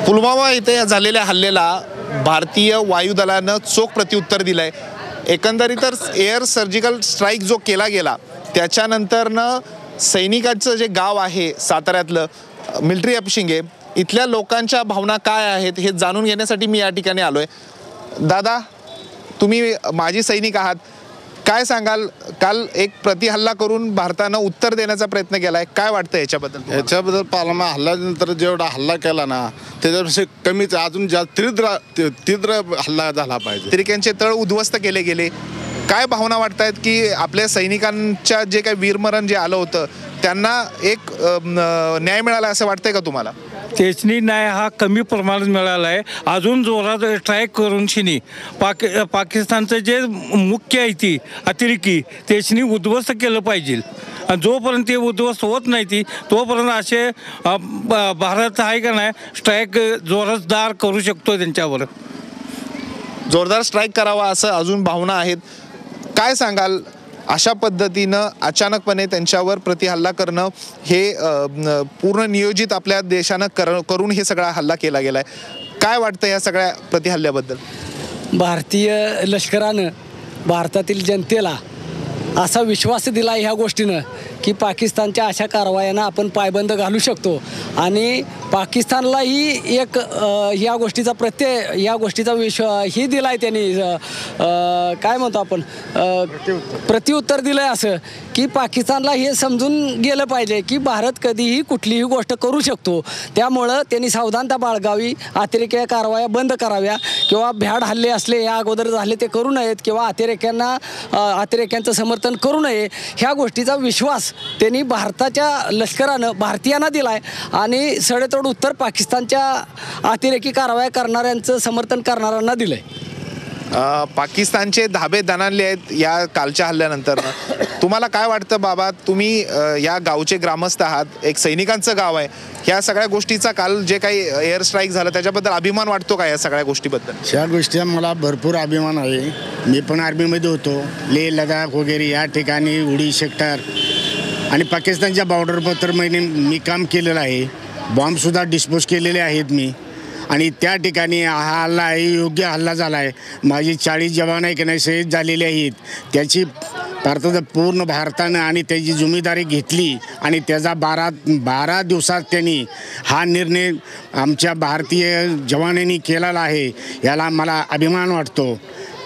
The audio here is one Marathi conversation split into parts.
पुलवामा येथे झालेल्या हल्ल्याला भारतीय वायुदलानं चोख प्रत्युत्तर दिलंय. एकंदरीतच एअर सर्जिकल स्ट्राईक जो केला गेला त्याच्यानंतरनं सैनिकांचं जे गाव आहे साताऱ्यातलं मिलिटरी हापशिंगे, इथल्या लोकांच्या भावना काय आहेत हे जाणून घेण्यासाठी मी या ठिकाणी आलोय. दादा, तुम्ही माजी सैनिक आहात, काय सांगाल? काल एक प्रतिहल्ला करून भारतानं उत्तर देण्याचा प्रयत्न केलाय, काय वाटतं याच्याबद्दल? पालमा हल्ल्यानंतर जेवढा हल्ला केला ना त्याच्यापेक्षा कमीच अजून जास्त तीव्र हल्ला झाला पाहिजे. तिरिक्यांचे तळ उद्ध्वस्त केले गेले. काय भावना वाटतायत की आपल्या सैनिकांच्या जे काही वीरमरण जे आलं होतं त्यांना एक न्याय मिळाला असं वाटतंय का तुम्हाला? त्याचनी न्याय हा कमी प्रमाणात मिळाला आहे. अजून जोरात स्ट्राईक करून शिनी पाकिस्तानचं जे मुख्य आहे ती अतिरेकी त्याचनी उद्ध्वस्त केलं पाहिजे. आणि जोपर्यंत ते उद्ध्वस्त होत नाही ती तोपर्यंत असे भारत आहे का नाही स्ट्राईक जोरदार करू शकतो. त्यांच्यावर जोरदार स्ट्राईक करावा असं अजून भावना आहेत. काय सांगाल? अशा पद्धतीनं अचानकपणे त्यांच्यावर प्रतिहल्ला करणं हे पूर्ण नियोजित आपल्या देशानं करून हे सगळा हल्ला केला गेलाय. काय वाटतं या सगळ्या प्रतिहल्ल्याबद्दल? भारतीय लष्करानं भारतातील जनतेला असा विश्वास दिला ह्या गोष्टीनं की पाकिस्तानच्या अशा कारवायांना आपण पायबंद घालू शकतो आणि पाकिस्तानलाही एक या गोष्टीचा या गोष्टीचा ही दिला आहे त्यांनी. काय म्हणतो आपण, प्रत्युत्तर दिलं आहे असं की पाकिस्तानला हे समजून गेलं पाहिजे की भारत कधीही कुठलीही गोष्ट करू शकतो. त्यामुळं त्यांनी सावधानता बाळगावी, अतिरेकी कारवाया बंद कराव्या किंवा भ्याड हल्ले असले या अगोदर झाले ते करू नयेत किंवा अतिरेक्यांचं समर्थन करू नये. ह्या गोष्टीचा विश्वास त्यांनी भारताच्या लष्करानं भारतीयांना दिलाय आणि सडेतोड उत्तर पाकिस्तानच्या अतिरेकी कारवाया करणाऱ्यांचं समर्थन करणाऱ्यांना दिलंय. पाकिस्तानचे धाबे दणाणले आहेत या कालच्या हल्ल्यानंतर. तुम्हाला काय वाटतं बाबा? तुम्ही या गावचे ग्रामस्थ आहात, एक सैनिकांचं गाव आहे. ह्या सगळ्या गोष्टीचा काल जे काही एअर स्ट्राईक झालं त्याच्याबद्दल अभिमान वाटतो का या सगळ्या गोष्टीबद्दल? ह्या गोष्टी मला भरपूर अभिमान आहे. मी पण आर्मीमध्ये होतो. लेह लडाख वगैरे या ठिकाणी उडी सेक्टर आणि पाकिस्तानच्या बॉर्डरवर तर मी काम केलेलं आहे. बॉम्बसुद्धा डिस्पोज केलेले आहेत मी आणि त्या ठिकाणी हा हल्ला आहे, योग्य हल्ला झाला आहे. माझी 40 जवान आहे की नाही शहीद झालेले आहेत. त्याची पूर्ण भारतानं आणि त्याची जिम्मेदारी घेतली आणि त्याचा 12 दिवसात त्यांनी हा निर्णय आमच्या भारतीय जवानांनी केलेला आहे. याला मला अभिमान वाटतो.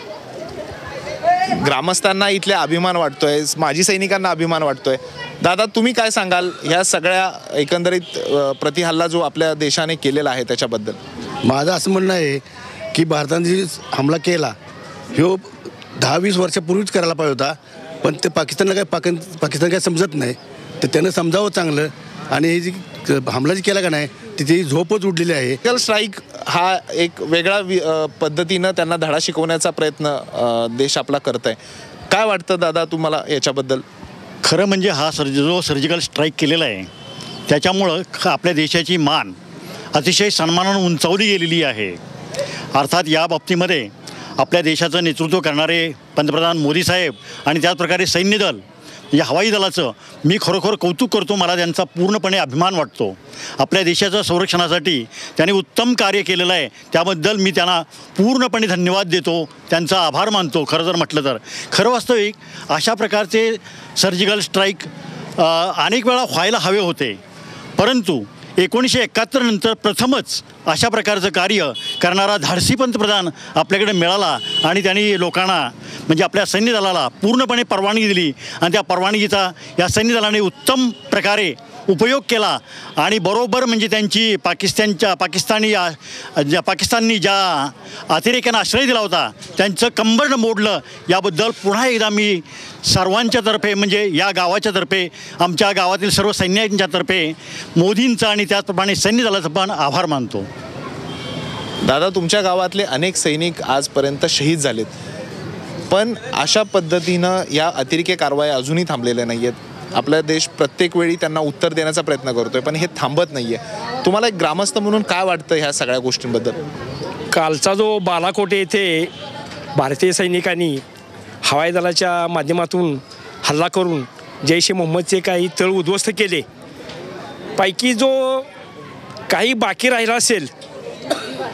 ग्रामस्थांना इथल्या अभिमान वाटतोय, माजी सैनिकांना अभिमान वाटतोय. दादा, तुम्ही काय सांगाल ह्या सगळ्या एकंदरीत प्रतिहल्ला जो आपल्या देशाने केलेला आहे त्याच्याबद्दल? माझं असं म्हणणं आहे की भारताने जी हमला केला ह्यो 10-20 वर्षापूर्वीच करायला पाहिजे होता, पण ते पाकिस्तान काय समजत नाही. तर त्यानं समजावं चांगलं आणि हे जी हमला जी केला का नाही तिची झोपच उडलेली आहे. सर्जिकल स्ट्राईक हा एक वेगळा पद्धतीनं त्यांना धडा शिकवण्याचा प्रयत्न देश आपला करत आहे. काय वाटतं दादा तुम्हाला याच्याबद्दल? खरं म्हणजे हा जो सर्जिकल स्ट्राईक केलेला आहे त्याच्यामुळं आपल्या देशाची मान अतिशय सन्मानानं उंचावली गेलेली आहे. अर्थात या बाबतीमध्ये आपल्या देशाचं नेतृत्व करणारे पंतप्रधान मोदी साहेब आणि त्याचप्रकारे सैन्यदल या हवाई दलाचं मी खरोखर कौतुक करतो. मला त्यांचा पूर्णपणे अभिमान वाटतो. आपल्या देशाच्या संरक्षणासाठी त्यांनी उत्तम कार्य केलेलं आहे. त्याबद्दल मी त्यांना पूर्णपणे धन्यवाद देतो, त्यांचा आभार मानतो. खरं जर म्हटलं तर खरं वास्तविक अशा प्रकारचे सर्जिकल स्ट्राईक अनेक वेळा व्हायला हवे होते, परंतु 1971 नंतर प्रथमच अशा प्रकारचं कार्य करणारा धाडसी पंतप्रधान आपल्याकडे मिळाला आणि त्यांनी लोकांना म्हणजे आपल्या सैन्य दलाला पूर्णपणे परवानगी दिली आणि त्या परवानगीचा या सैन्य दलाने उत्तम प्रकारे उपयोग केला आणि बरोबर म्हणजे त्यांची पाकिस्ताननी ज्या अतिरेक्यांना आश्रय दिला होता त्यांचं कंबरनं मोडलं. याबद्दल पुन्हा एकदा मी सर्वांच्या तर्फे म्हणजे या गावाच्या तर्फे आमच्या गावातील सर्व सैन्यांच्या तर्फे मोदींचा आणि त्याचप्रमाणे सैन्य दलाचा पण आभार मानतो. दादा, तुमच्या गावातले अनेक सैनिक आजपर्यंत शहीद झालेत, पण अशा पद्धतीनं या अतिरेकी कारवाया अजूनही थांबलेल्या नाही आहेत. आपला देश प्रत्येक वेळी त्यांना उत्तर देण्याचा प्रयत्न करतोय, पण हे थांबत नाही आहे. तुम्हाला एक ग्रामस्थ म्हणून काय वाटतं ह्या सगळ्या गोष्टींबद्दल? कालचा जो बालाकोटे येथे भारतीय सैनिकांनी हवाई दलाच्या माध्यमातून हल्ला करून जैश ए मोहम्मदचे काही तळ उद्ध्वस्त केले, पैकी जो काही बाकी राहिला असेल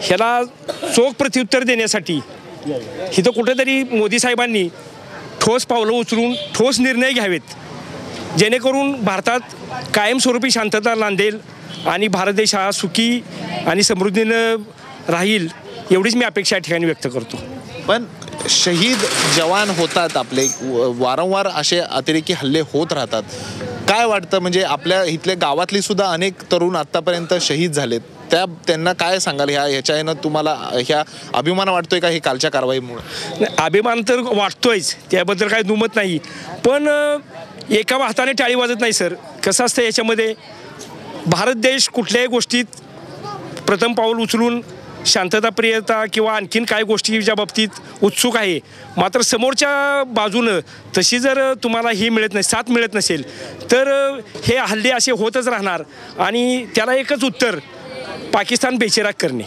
ह्याला चोख प्रत्युत्तर देण्यासाठी इथं कुठेतरी मोदी साहेबांनी ठोस पावलं उचलून ठोस निर्णय घ्यावेत, जेणेकरून भारतात कायमस्वरूपी शांतता नांदेल आणि भारत देश हा सुखी आणि समृद्धीनं राहील, एवढीच मी अपेक्षा या ठिकाणी व्यक्त करतो. पण शहीद जवान होतात आपले, वारंवार असे अतिरेकी हल्ले होत राहतात. काय वाटतं, म्हणजे आपल्या इथल्या गावातली सुद्धा अनेक तरुण आत्तापर्यंत शहीद झालेत, त्यांना काय सांगाल? ह्याच्या यानं तुम्हाला ह्या अभिमान वाटतोय का हे कालच्या कारवाईमुळे? अभिमान तर वाटतोयच, त्याबद्दल काही दुमत नाही. पण एका हाताने टाळी वाजत नाही सर. कसं असतं याच्यामध्ये, भारत देश कुठल्याही गोष्टीत प्रथम पाऊल उचलून शांतताप्रियता किंवा आणखीन काय गोष्टीच्या बाबतीत उत्सुक आहे. मात्र समोरच्या बाजूनं तशी जर तुम्हाला ही मिळत नाही, साथ मिळत नसेल, तर हे हल्ले असे होतच राहणार आणि त्याला एकच उत्तर, पाकिस्तान बेचिराग करणे.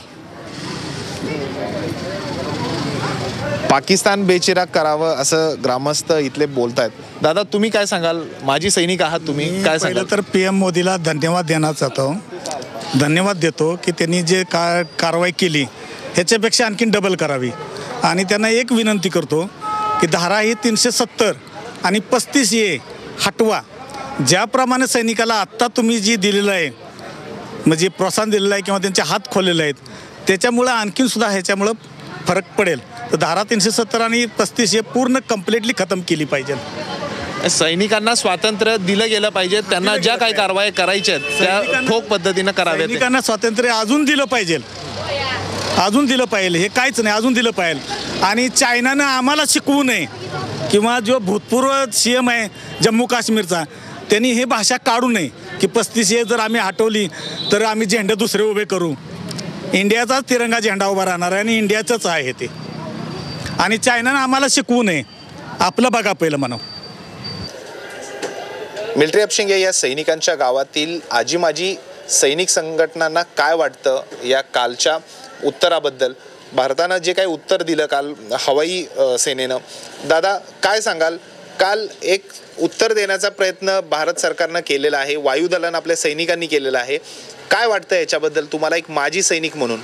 पाकिस्तान बेचिराग करावं असं ग्रामस्थ इथले बोलतायत. दादा, तुम्ही काय सांगाल? माजी सैनिक आहात तुम्ही, काय सांगाल? तर PM मोदीला धन्यवाद धन्यवाद देतो की त्यांनी जे कारवाई केली ह्याच्यापेक्षा आणखीन डबल करावी. आणि त्यांना एक विनंती करतो की धारा ही 370 आणि 35A हटवा. ज्याप्रमाणे सैनिकाला आत्ता तुम्ही जी दिलेलं आहे, म्हणजे प्रोत्साहन दिलेलं आहे किंवा त्यांचे हात खोललेले आहेत, त्याच्यामुळं आणखीन सुद्धा ह्याच्यामुळं फरक पडेल. तर धारा 370 आणि 35A पूर्ण कम्प्लिटली खतम केली पाहिजे. सैनिकांना स्वातंत्र्य दिलं गेलं पाहिजे, त्यांना ज्या काही कारवाई करायच्या आहेत त्या ठोक पद्धतीनं कराव्यात. सैनिकांना स्वातंत्र्य अजून दिलं पाहिजे, हे काहीच नाही, अजून दिलं पाहिजे. आणि चायनानं आम्हाला शिकवू नये, किंवा जो भूतपूर्व CM आहे जम्मू काश्मीरचा, त्यांनी हे भाषा काढू नये की 35A जर आम्ही हटवली तर आम्ही झेंडे दुसरे उभे करू. इंडियाचाच तिरंगा झेंडा उभा राहणार आहे आणि इंडियाचंच आहे ते. आणि चायनानं आम्हाला शिकवू नये, आपलं बघा पहिलं म्हणा. मिलिटरी अपशिंगे या सैनिकांच्या गावातील आजी माजी सैनिक संघटनांना काय वाटतं या कालच्या उत्तराबद्दल? भारतानं जे काही उत्तर दिलं काल हवाई सेनेनं, दादा काय सांगाल? काल एक उत्तर देण्याचा प्रयत्न भारत सरकारनं केलेला आहे, वायुदलानं आपल्या सैनिकांनी केलेला आहे. काय वाटतं याच्याबद्दल तुम्हाला एक माजी सैनिक म्हणून?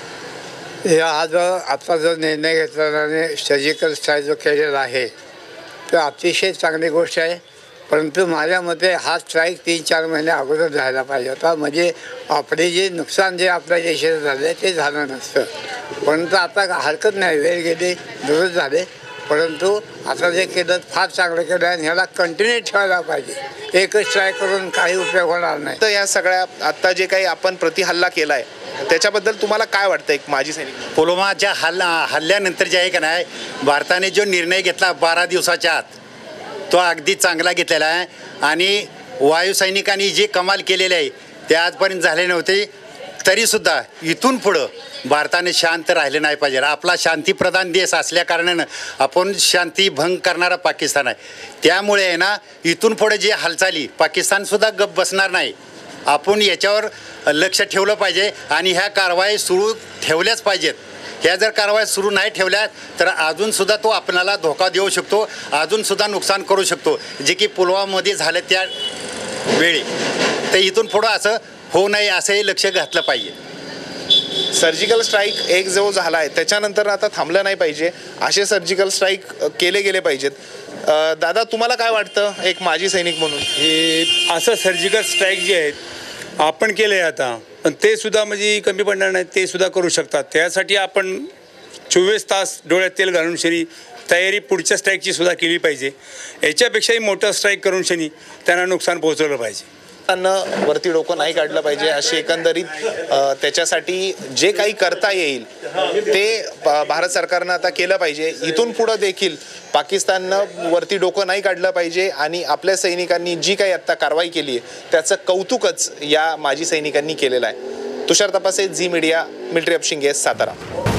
आज आता जो निर्णय घेतला सर्जिकल स्ट्राईक जो केलेला आहे तो अतिशय चांगली गोष्ट आहे. परंतु माझ्या मते हा स्ट्राईक 3-4 महिने अगोदर झाला पाहिजे होता, म्हणजे आपले जे नुकसान जे आपल्या देशात झालं ते झालं नसतं. परंतु आता हरकत नाही, वेळ गेली, दुरुस्त झाले. परंतु आता जे केलं फार चांगलं केलं आणि ह्याला कंटिन्यू ठेवायला पाहिजे. एकच स्ट्राईक करून काही उपयोग होणार नाही. तर या सगळ्या आता जे काही आपण प्रतिहल्ला केला आहे त्याच्याबद्दल तुम्हाला काय वाटतं एक माजी सैनिक? पुलवामाच्या हल्ल्यानंतर जे आहे का नाही, भारताने जो निर्णय घेतला 12 दिवसाच्या आत, तो अगदी चांगला घेतलेला आहे. आणि वायुसैनिकांनी जे कमाल केलेले आहे ते आजपर्यंत झाले नव्हते. तरीसुद्धा इथून पुढं भारताने शांत राहिले नाही पाहिजे. आपला शांतीप्रधान देश असल्याकारणानं आपण शांती भंग करणारा पाकिस्तान आहे. त्यामुळे आहे ना, इथून पुढे जे हालचाली पाकिस्तानसुद्धा गप्प बसणार नाही. आपण याच्यावर लक्ष ठेवलं पाहिजे आणि ह्या कारवाई सुरू ठेवल्याच पाहिजेत. ह्या जर कारवाई सुरू नाही ठेवल्या तर अजूनसुद्धा तो आपल्याला धोका देऊ शकतो, अजूनसुद्धा नुकसान करू शकतो, जे की पुलवामामध्ये झालं त्या वेळी. तर इथून पुढं असं होऊ नये असंही लक्ष घातलं पाहिजे. सर्जिकल स्ट्राईक एक जो झाला आहे त्याच्यानंतर आता थांबलं नाही पाहिजे, असे सर्जिकल स्ट्राईक केले गेले पाहिजेत. दादा तुम्हाला काय वाटतं एक माजी सैनिक म्हणून? हे असं सर्जिकल स्ट्राईक जे आहेत आपण केले आता, पण ते सुद्धा म्हणजे कमी पडणार नाही, ते सुद्धा करू शकतात. त्यासाठी आपण 24 तास डोळ्यात तेल घालून शनी तयारी पुढच्या स्ट्राईकची सुद्धा केली पाहिजे. याच्यापेक्षाही मोठं स्ट्राईक करून शनी त्यांना नुकसान पोहोचवलं पाहिजे. वरती डोकं नाही काढलं पाहिजे अशी एकंदरीत त्याच्यासाठी जे काही करता येईल ते भारत सरकारनं आता केलं पाहिजे. इथून पुढं देखील पाकिस्ताननं वरती डोकं नाही काढलं पाहिजे आणि आपल्या सैनिकांनी जी काही आत्ता कारवाई केली आहे त्याचं कौतुकच या माजी सैनिकांनी केलेलं आहे. Tushar Tapase, Zee media, military Apshinge, Satara.